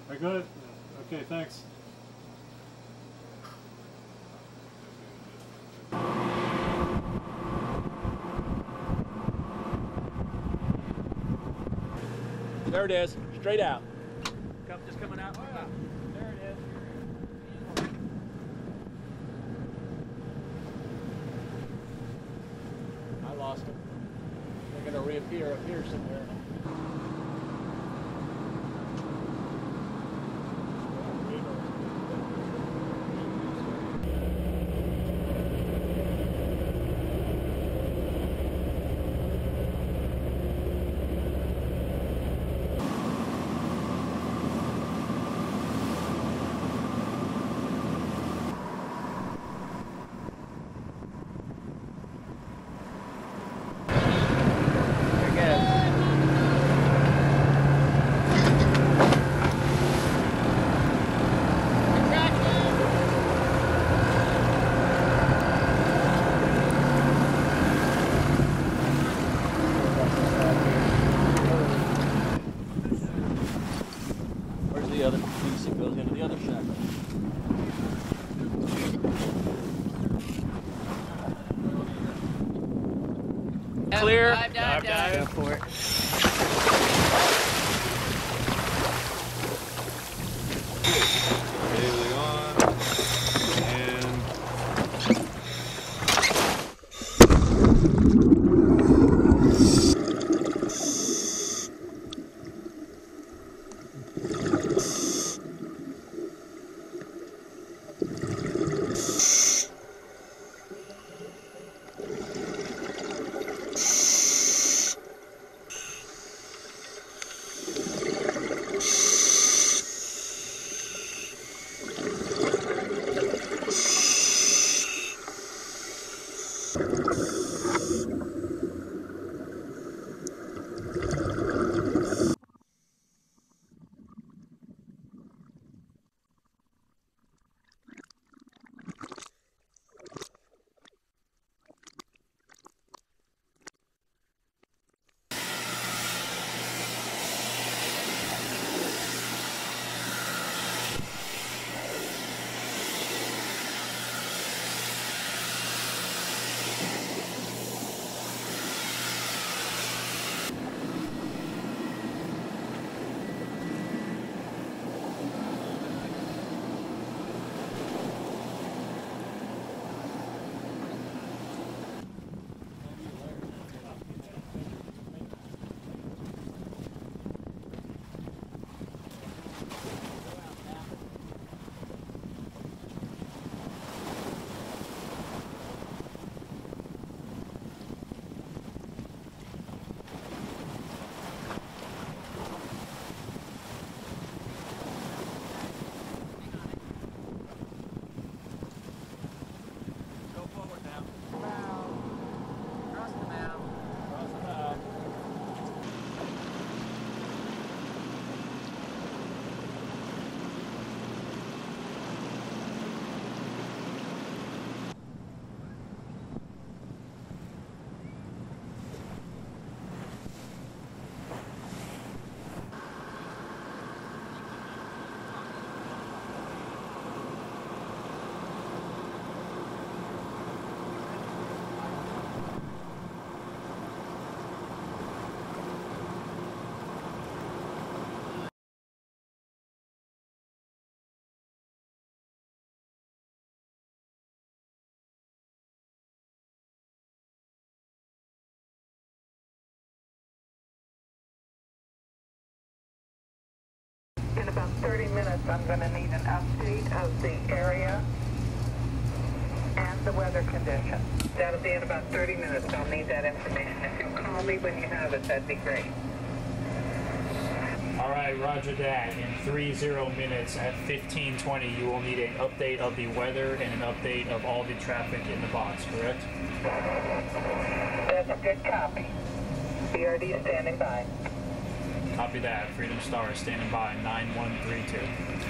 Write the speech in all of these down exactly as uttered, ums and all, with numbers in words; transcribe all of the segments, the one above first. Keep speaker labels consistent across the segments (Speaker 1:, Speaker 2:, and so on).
Speaker 1: I good? Okay, thanks.
Speaker 2: There it is, straight out. Come, just coming out. Ah, there it is. I lost him. They're going to reappear up here somewhere. The other piece that goes into the other shackle. Clear. Dive, dive, dive. Go for it.
Speaker 3: Daily on and
Speaker 4: in about thirty minutes, I'm going to need an update of the area and the weather conditions. That'll be in about thirty minutes. I'll need that information. If you'll call me when you have it, that'd be great.
Speaker 1: All right, roger that. In three zero minutes at fifteen twenty, you will need an update of the weather and an update of all the traffic in the box, correct?
Speaker 4: That's a good copy. B R D standing by.
Speaker 1: Copy that. Freedom Star standing by, nine one three two.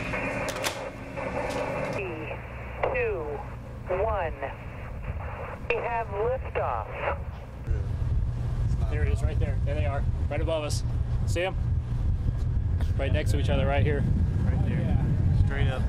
Speaker 4: Three, two, one. We have liftoff.
Speaker 1: There it is, right there. There they are, right above us. See them? Right next to each other, right here. Right
Speaker 3: Straight up.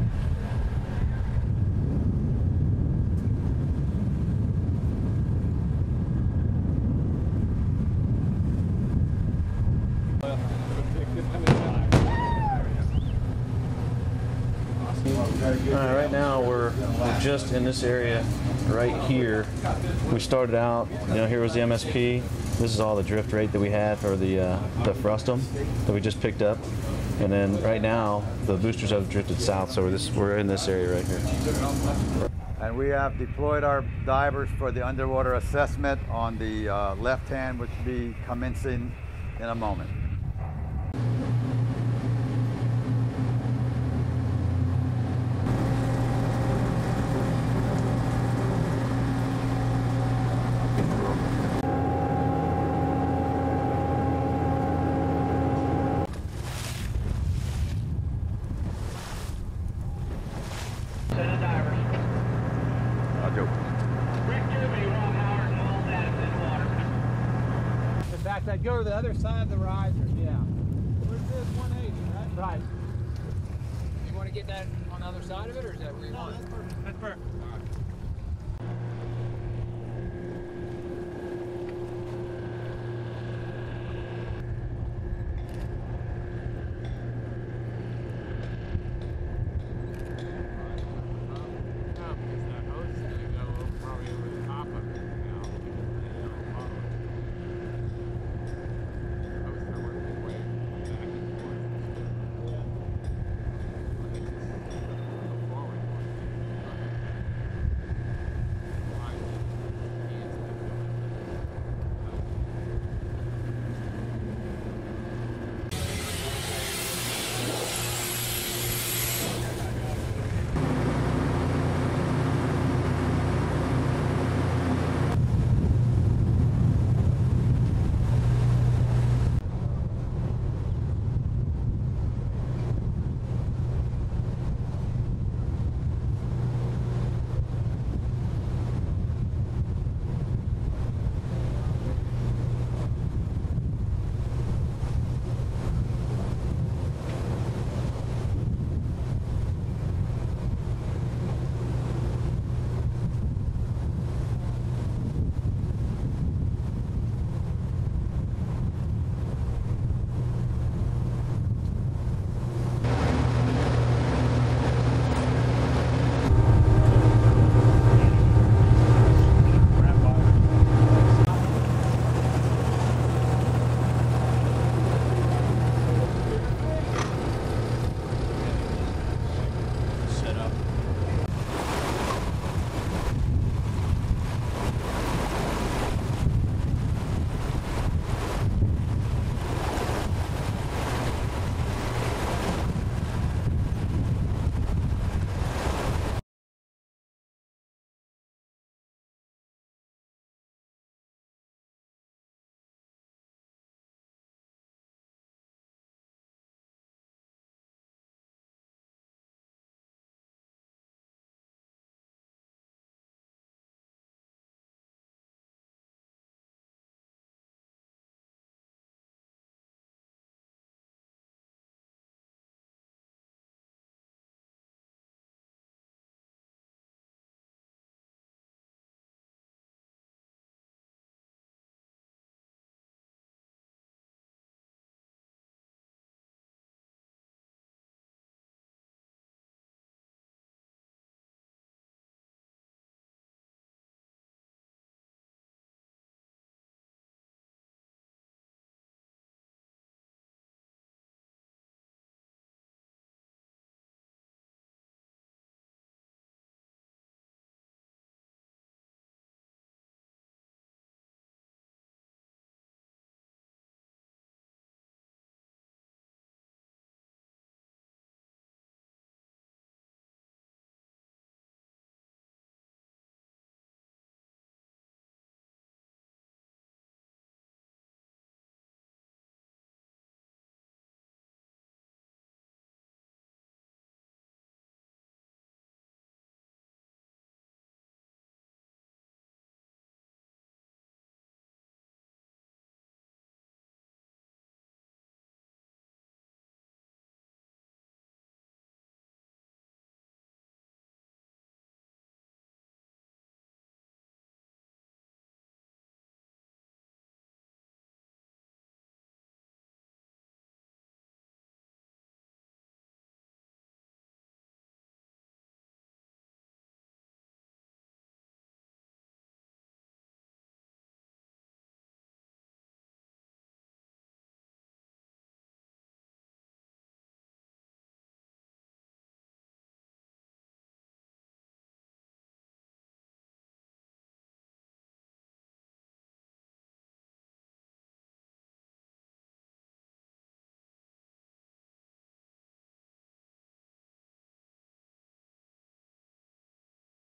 Speaker 5: All right, right now we're, we're just in this area right here. We started out, you know, here was the M S P. This is all the drift rate that we had for the uh, the frustum that we just picked up. And then right now the boosters have drifted south, so we're, this, we're in this area right here.
Speaker 6: And we have deployed our divers for the underwater assessment on the uh, left hand, which will be commencing in a moment.
Speaker 2: In fact, I'd go to the other side of the risers, yeah. Where's this one eighty, right? Right. You want to get that on the other side of it, or is that where you want it? That's perfect. That's perfect. All right.